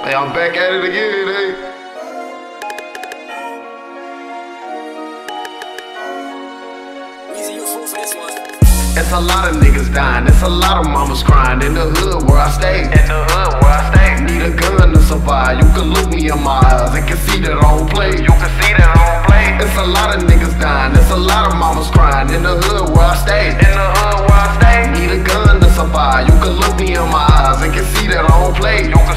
Hey, I'm back at it again, hey. It's a lot of niggas dying, it's a lot of mamas crying in the hood where I stay. Need a gun to survive, you can look me in my eyes and can see that I don't play. It's a lot of niggas dying, it's a lot of mamas crying in the hood where I stay. Need a gun to survive, you can look me in my eyes and can see that I don't play. Look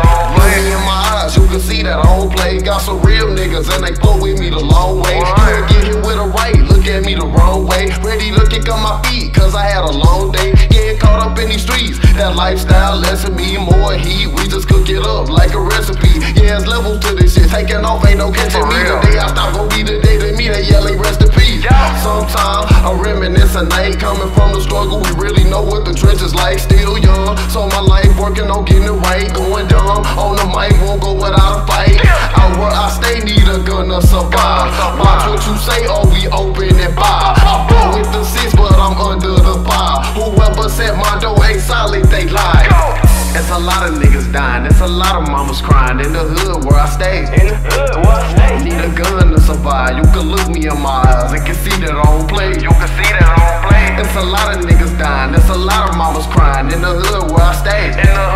me in my eyes, you can see that I don't play. Got some real niggas and they flow with me the long way. You get hit with a right, look at me the wrong way. Ready to kick on my feet, cause I had a long day. Getting caught up in these streets, that lifestyle lesson me more heat. We just cook it up like a recipe. Yeah, it's levels to this shit, taking off ain't no catching me. The day I stop gon' be the day that me, they yelling rest in peace. Sometimes I reminisce a night coming from the struggle. We really know what the trenches like, still young. So my life working on getting it right, going dumb on the mic, won't go without a fight. Out where I stay, need a gun to survive. Watch what you say or we open and buy. I bought with the six, but I'm under the fire. Whoever said my door ain't solid, they lie. It's a lot of niggas dying, it's a lot of mamas crying in the hood where I stay. Need a gun to survive, you can look me in my eyes and can see that I don't play. It's a lot of niggas dying, it's a lot of mamas crying in the hood where I stay.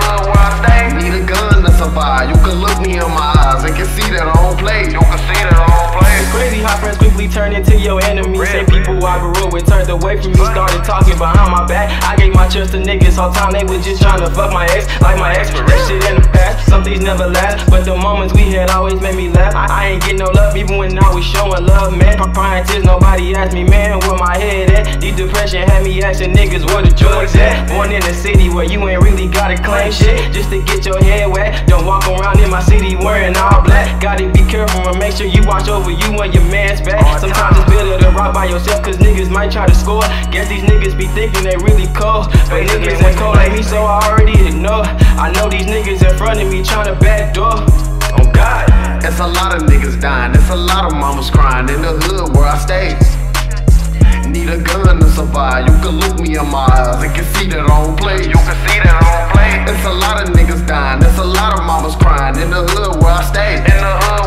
Need a gun to survive, you can look me in my eyes and can see that I don't play. It's crazy how friends quickly turn into your enemies. Same people I grew up with turned away from me, started talking behind my back. I gave my trust to niggas all time, they was just trying to fuck my ex, like my ex. That shit in the past, some things never last, but the moments we had always made me laugh. I ain't get no love even when I was showing love, man. Crying tears, nobody asked me, man, where my head at? Deep depression had me asking niggas where the drugs at. Born in a city where you ain't really gotta claim shit just to get your head wet. Don't walk around in my city wearing all black. Gotta be careful and make sure you watch over you when your man's back. Sometimes it's better to rock by yourself, cause niggas might try to score. Guess these niggas be thinking they really cold, but niggas ain't cold like me, so I already ignore. I know these niggas in front of me trying to backdoor. Oh God. It's a lot of niggas dying, it's a lot of mamas crying in the hood where I stay. Need a gun to survive, you can look me in my eyes and can see that I don't play. It's a lot of niggas dying, it's a lot of mamas crying in the hood where I stay.